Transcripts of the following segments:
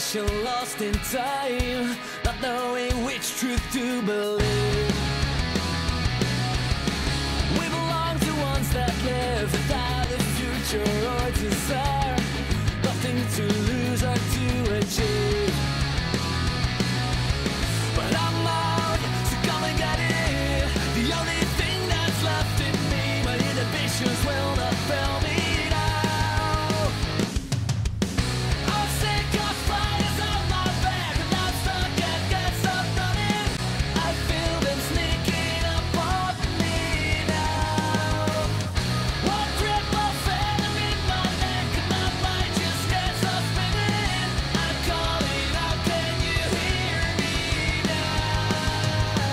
ambition lost in time, not knowing which truth to believe. We belong to ones that live without a future or desire, nothing to lose or to achieve. But I'm out, so come and get it. The only thing that's left in me, my inhibitions will not fail me now. I'm sick of fires on my back, and I'm stuck and can't stop running. I feel them sneaking up on me now. One grip of venom in my neck, and my mind just can't stop spinning. I'm calling out, can you hear me now?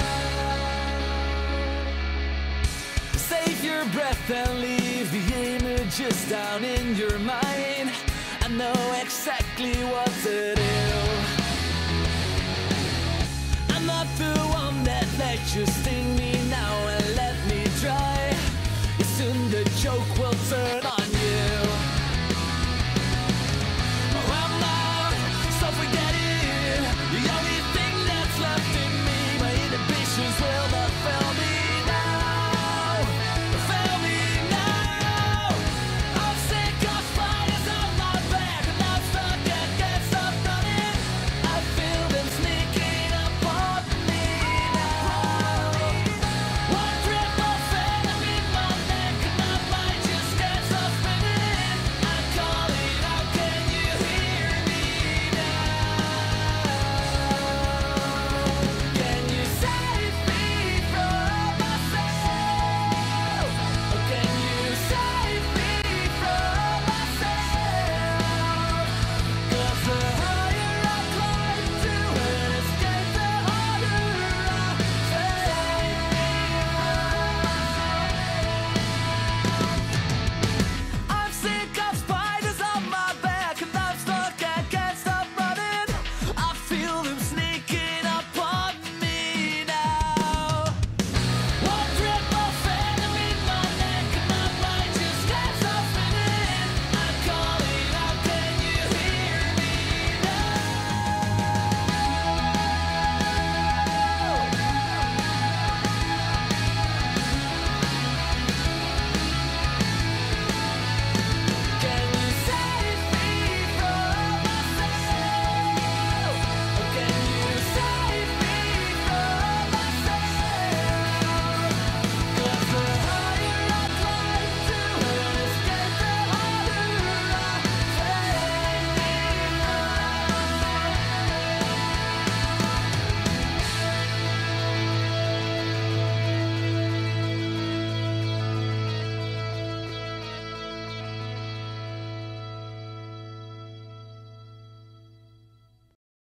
Save your breath and leave the images down in your mind. I know exactly what to do. I'm not the one that let you sting me now and let me dry. Soon the joke will